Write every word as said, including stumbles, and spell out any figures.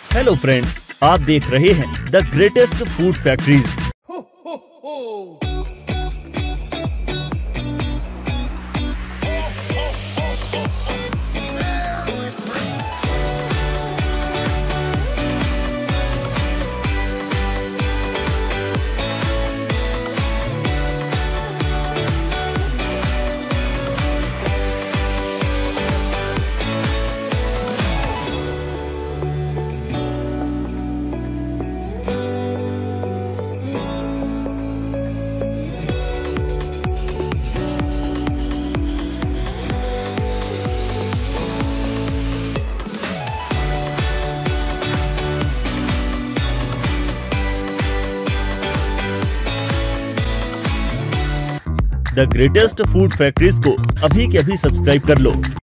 Hello friends, आप देख रहे हैं the greatest food factories. The greatest food factories को अभी के अभी सब्सक्राइब कर लो।